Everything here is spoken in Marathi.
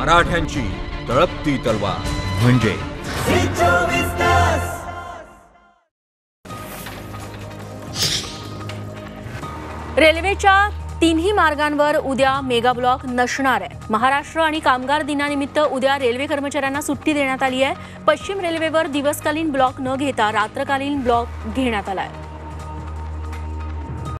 मराठ्यांची तळपती तलवार म्हणजे रेल्वेच्या तिन्ही मार्गांवर उद्या मेगा ब्लॉक नसणार आहे। महाराष्ट्र आणि कामगार दिनानिमित्त उद्या रेल्वे कर्मचाऱ्यांना सुट्टी देण्यात आली आहे। पश्चिम रेल्वेवर दिवसकालीन ब्लॉक न घेता रात्रकालीन ब्लॉक घेण्यात आला आहे।